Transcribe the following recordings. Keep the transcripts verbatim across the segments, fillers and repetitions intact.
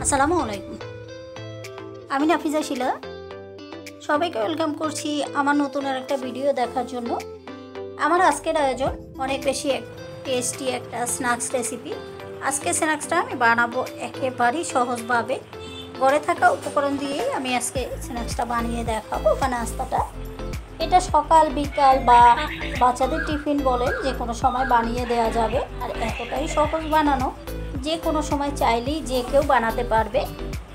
আসসালামু আলাইকুম। আমি নাফিজা শিলা। সবাইকে ওয়েলকাম করছি আমার নতুন আর একটা ভিডিও দেখার জন্য। আমার আজকের আয়োজন অনেক বেশি টেস্টি একটা স্ন্যাক্স রেসিপি। আজকে স্ন্যাক্সটা আমি বানাবো একেবারেই সহজভাবে। ঘরে থাকা উপকরণ দিয়েই আমি আজকে স্ন্যাক্সটা বানিয়ে দেখাবো বা নাস্তাটা। এটা সকাল বিকাল বা বাচ্চাদের টিফিন বলেন যে কোনো সময় বানিয়ে দেওয়া যাবে। আর এতটাই সহজ বানানো, যে কোনো সময় চাইলেই যে কেউ বানাতে পারবে।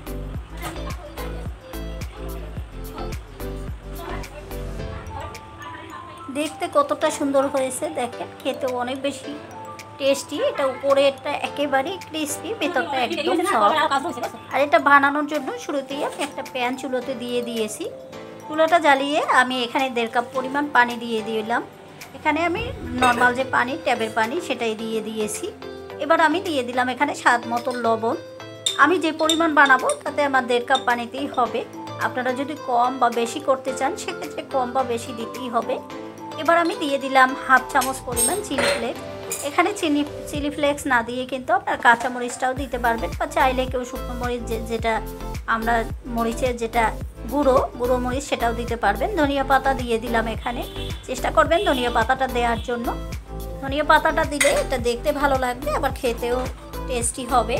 দেখতে কতটা সুন্দর হয়েছে দেখেন, খেতেও অনেক বেশি টেস্টি। এটা উপরেরটা একেবারেই ক্রিস্পি, ভেতরটা একদম সফট। আর এটা বানানোর জন্য শুরুতেই আমি একটা প্যান চুলোতে দিয়ে দিয়েছি। চুলাটা জ্বালিয়ে আমি এখানে দেড় কাপ পরিমাণ পানি দিয়ে দিলাম। এখানে আমি নর্মাল যে পানি, ট্যাপের পানি, সেটাই দিয়ে দিয়েছি। এবার আমি দিয়ে দিলাম এখানে স্বাদ মতো লবণ। আমি যে পরিমাণ বানাবো তাতে আমার দেড় কাপ পানিতেই হবে। আপনারা যদি কম বা বেশি করতে চান সেক্ষেত্রে কম বা বেশি দিতেই হবে। এবার আমি দিয়ে দিলাম হাফ চামচ পরিমাণ চিলি ফ্লেক্স। এখানে চিনি চিলি ফ্লেক্স না দিয়ে কিন্তু আপনার কাঁচা মরিচটাও দিতে পারবেন, বা চাইলে কেউ শুকনো মরিচ যেটা আমরা মরিচের যেটা গুঁড়ো গুঁড়ো মরিচ সেটাও দিতে পারবেন। ধনিয়া পাতা দিয়ে দিলাম এখানে। চেষ্টা করবেন ধনিয়া পাতাটা দেওয়ার জন্য। ধনিয়া পাতাটা দিলে এটা দেখতে ভালো লাগবে, আবার খেতেও টেস্টি হবে।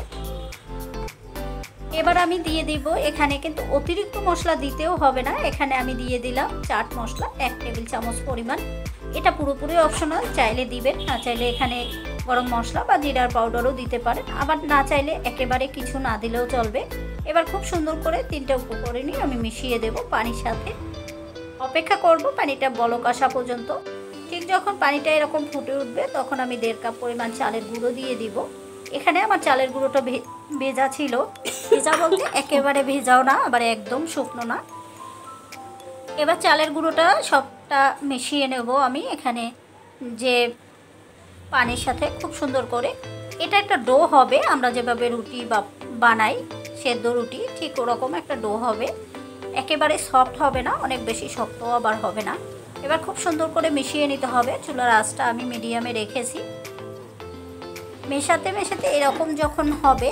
এবার আমি দিয়ে দিব এখানে, কিন্তু অতিরিক্ত মশলা দিতেও হবে না। এখানে আমি দিয়ে দিলাম চাট মশলা এক টেবিল চামচ পরিমাণ। এটা পুরোপুরি অপশনাল, চাইলে দিবেন, না চাইলে এখানে গরম মশলা বা জিরার পাউডারও দিতে পারেন, আবার না চাইলে একেবারে কিছু না দিলেও চলবে। এবার খুব সুন্দর করে তিনটা উপকরণই আমি মিশিয়ে দেব পানির সাথে। অপেক্ষা করব পানিটা বলক আসা পর্যন্ত। ঠিক যখন পানিটা এরকম ফুটে উঠবে তখন আমি দেড় কাপ পরিমাণ চালের গুঁড়ো দিয়ে দিব। এখানে আমার চালের গুঁড়োটা ভেজা ছিল। ভেজা বলতে একেবারে ভেজাও না, আবার একদম শুকনো না। এবার চালের গুঁড়োটা সবটা মিশিয়ে নেব আমি এখানে যে পানির সাথে খুব সুন্দর করে। এটা একটা ডো হবে, আমরা যেভাবে রুটি বা বানাই সেদ্ধ রুটি, ঠিক ওরকম একটা ডো হবে। একেবারে সফট হবে না, অনেক বেশি শক্ত আবার হবে না। এবার খুব সুন্দর করে মিশিয়ে নিতে হবে। চুলার আঁচটা আমি মিডিয়ামে রেখেছি। মেশাতে মেশাতে এরকম যখন হবে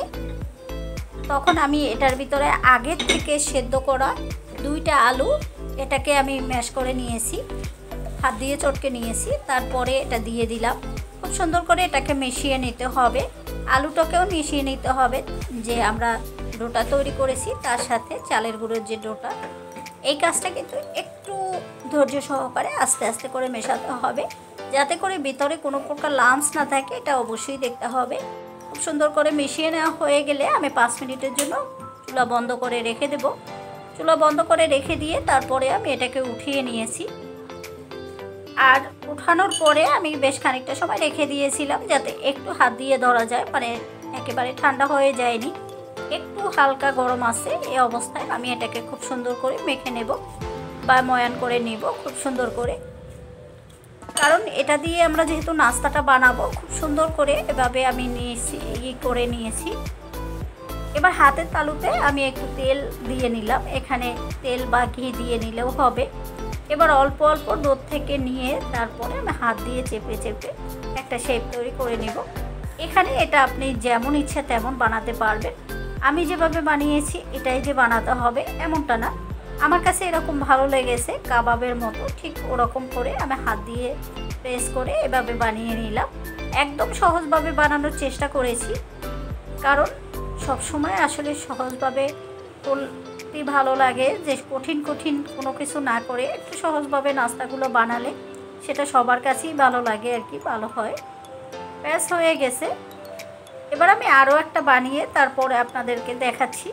তখন আমি এটার ভিতরে আগের থেকে সেদ্ধ করা দুইটা আলু, এটাকে আমি ম্যাশ করে নিয়েছি, হাত দিয়ে চটকে নিয়েছি, তারপরে এটা দিয়ে দিলাম। খুব সুন্দর করে এটাকে মিশিয়ে নিতে হবে। আলুটাকেও মিশিয়ে নিতে হবে যে আমরা ডোটা তৈরি করেছি তার সাথে চালের গুঁড়োর যে ডোটা। এই কাজটা কিন্তু একটু ধৈর্য সহকারে আস্তে আস্তে করে মেশাতে হবে, যাতে করে ভিতরে কোনো প্রকার লাম্পস না থাকে। এটা অবশ্যই দেখতে হবে। খুব সুন্দর করে মিশিয়ে নেওয়া হয়ে গেলে আমি পাঁচ মিনিটের জন্য চুলা বন্ধ করে রেখে দেব। চুলা বন্ধ করে রেখে দিয়ে তারপরে আমি এটাকে উঠিয়ে নিয়েছি। আর উঠানোর পরে আমি বেশ খানিকটা সময় রেখে দিয়েছিলাম যাতে একটু হাত দিয়ে ধরা যায়, মানে একেবারে ঠান্ডা হয়ে যায়নি, একটু হালকা গরম আছে। এই অবস্থায় আমি এটাকে খুব সুন্দর করে মেখে নেব বা ময়ান করে নিব খুব সুন্দর করে। কারণ এটা দিয়ে আমরা যেহেতু নাস্তাটা বানাবো, খুব সুন্দর করে এভাবে আমি নিয়েছি, ই করে নিয়েছি। এবার হাতের তালুতে আমি একটু তেল দিয়ে নিলাম, এখানে তেল বা ঘি দিয়ে নিলেও হবে। এবার অল্প অল্প ডোর থেকে নিয়ে তারপরে আমি হাত দিয়ে চেপে চেপে একটা শেপ তৈরি করে নেব। এখানে এটা আপনি যেমন ইচ্ছা তেমন বানাতে পারবেন। আমি যেভাবে বানিয়েছি এটাই যে বানাতে হবে এমনটা না। আমার কাছে এরকম ভালো লেগেছে, কাবাবের মতো, ঠিক ওরকম করে আমি হাত দিয়ে প্রেস করে এভাবে বানিয়ে নিলাম। একদম সহজভাবে বানানোর চেষ্টা করেছি, কারণ সব সময় আসলে সহজভাবে করতে ভালো লাগে, যে কঠিন কঠিন কোনো কিছু না করে একটু সহজভাবে নাস্তাগুলো বানালে সেটা সবার কাছেই ভালো লাগে আর কি, ভালো হয়। ব্যাস হয়ে গেছে। এবার আমি আরও একটা বানিয়ে তারপরে আপনাদেরকে দেখাচ্ছি।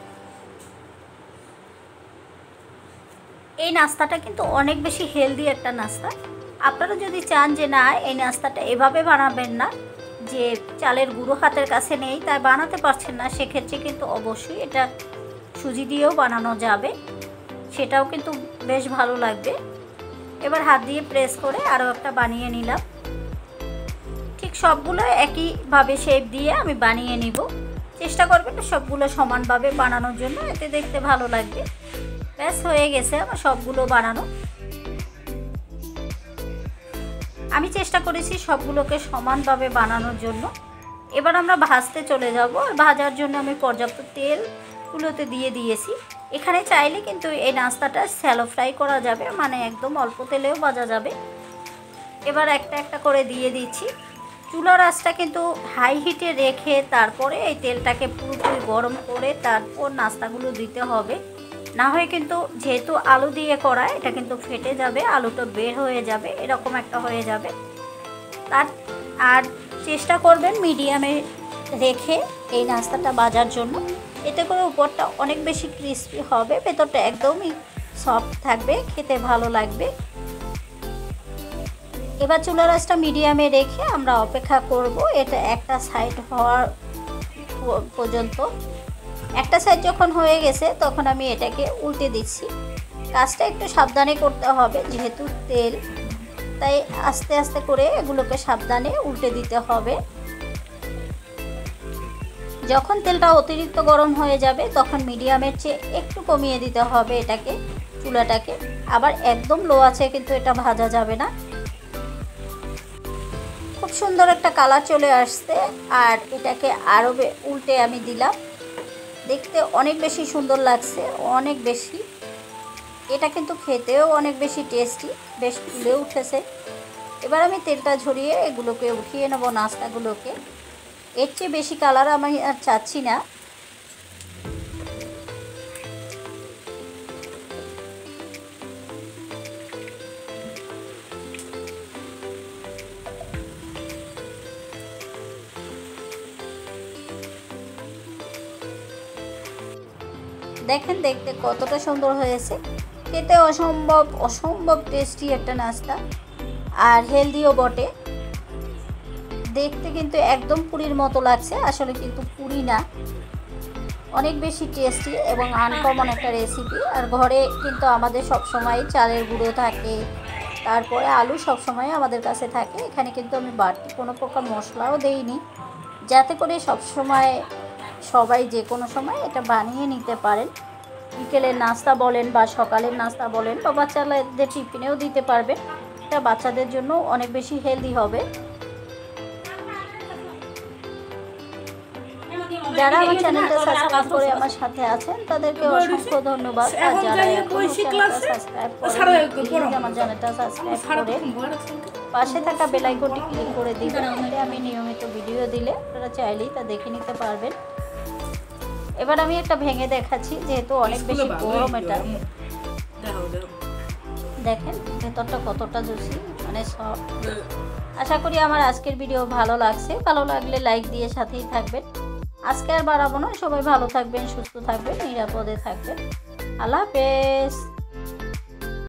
এই নাস্তাটা কিন্তু অনেক বেশি হেলদি একটা নাস্তা। আপনারা যদি চান যে না এই নাস্তাটা এভাবে বানাবেন না, যে চালের গুঁড়ো হাতের কাছে নেই তাই বানাতে পারছেন না, সেক্ষেত্রে কিন্তু অবশ্যই এটা সুজি দিয়েও বানানো যাবে, সেটাও কিন্তু বেশ ভালো লাগবে। এবার হাত দিয়ে প্রেস করে আরও একটা বানিয়ে নিলাম। ঠিক সবগুলো একইভাবে শেপ দিয়ে আমি বানিয়ে নিব। চেষ্টা করবেন সবগুলো সমানভাবে বানানোর জন্য, এতে দেখতে ভালো লাগবে। ব্যাস হয়ে গেছে আমার সবগুলো বানানো। আমি চেষ্টা করেছি সবগুলোকে সমানভাবে বানানোর জন্য। এবার আমরা ভাজতে চলে যাব। আর ভাজার জন্য আমি পর্যাপ্ত তেল চুলোতে দিয়ে দিয়েছি। এখানে চাইলে কিন্তু এই নাস্তাটা শ্যালো ফ্রাই করা যাবে, মানে একদম অল্প তেলেও ভাজা যাবে। এবার একটা একটা করে দিয়ে দিচ্ছি। চুলার আঁচটা কিন্তু হাই হিটে রেখে তারপরে এই তেলটাকে পুরোপুরি গরম করে তারপর নাস্তাগুলো দিতে হবে। না হয় কিন্তু যেহেতু আলু দিয়ে করা, এটা কিন্তু ফেটে যাবে, আলুটা বের হয়ে যাবে, এরকম একটা হয়ে যাবে। তার আর চেষ্টা করবেন মিডিয়ামে রেখে এই নাস্তাটা ভাজার জন্য, এতে করে উপরটা অনেক বেশি ক্রিস্পি হবে, ভেতরটা একদমই সফট থাকবে, খেতে ভালো লাগবে। এবার চুলার আঁচটা মিডিয়ামে রেখে আমরা অপেক্ষা করব এটা একটা সাইড হওয়ার পর্যন্ত। একটা সাইড যখন হয়ে গেছে তখন আমি এটাকে উল্টে দিচ্ছি। কাজটা একটু সাবধানে করতে হবে, যেহেতু তেল, তাই আস্তে আস্তে করে এগুলোকে সাবধানে উল্টে দিতে হবে। যখন তেলটা অতিরিক্ত গরম হয়ে যাবে তখন মিডিয়ামের চেয়ে একটু কমিয়ে দিতে হবে এটাকে, চুলাটাকে। আবার একদম লো আছে কিন্তু এটা ভাজা যাবে না। খুব সুন্দর একটা কালার চলে আসছে। আর এটাকে আরও উল্টে আমি দিলাম, দেখতে অনেক বেশি সুন্দর লাগছে, অনেক বেশি। এটা কিন্তু খেতেও অনেক বেশি টেস্টি, বেশ ফুলে উঠেছে। এবার আমি তেলটা ঝরিয়ে এগুলোকে উঠিয়ে নেব, নাস্তাগুলোকে। এর চেয়ে বেশি কালার আমি আর চাচ্ছি না। দেখেন দেখতে কতটা সুন্দর হয়েছে, খেতে অসম্ভব অসম্ভব টেস্টি একটা নাস্তা, আর হেলদিও বটে। দেখতে কিন্তু একদম পুরীর মতো লাগছে, আসলে কিন্তু পুরি না, অনেক বেশি টেস্টি এবং আনকমন একটা রেসিপি। আর ঘরে কিন্তু আমাদের সব সময় চালের গুঁড়ো থাকে, তারপরে আলু সব সময় আমাদের কাছে থাকে। এখানে কিন্তু আমি বাড়তি কোনো প্রকার মশলাও দেইনি, যাতে করে সব সময় সবাই যে কোনো সময় এটা বানিয়ে নিতে পারেন। বিকেলের নাস্তা বলেন বা সকালের নাস্তা বলেন বা বাচ্চাদের টিফিনেও দিতে পারবেন। এটা বাচ্চাদের জন্য অনেক বেশি হেলদি হবে। যারা আমার চ্যানেলটা সাবস্ক্রাইব করে আমার সাথে আছেন তাদেরকে অসংখ্য ধন্যবাদ। আর যারা এখনো চ্যানেলটা সাবস্ক্রাইব করেন, আমার চ্যানেলটা সাবস্ক্রাইব করে পাশে থাকা বেল আইকনটি ক্লিক করে দিবেন, তাহলে আমি নিয়মিত ভিডিও দিলে আপনারা চাইলেই তা দেখে নিতে পারবেন। এবার আমি একটা ভেঙে দেখাচ্ছি, যেহেতু অনেক বেশি গরম এটা। দেখেন ভেতরটা কতটা জুসি, মানে সব। আশা করি আমার আজকের ভিডিও ভালো লাগছে। ভালো লাগলে লাইক দিয়ে সাথেই থাকবেন। আজকে আর বাড়াবো না, সবাই ভালো থাকবেন, সুস্থ থাকবেন, নিরাপদে থাকবেন। আল্লাহ হাফেজ।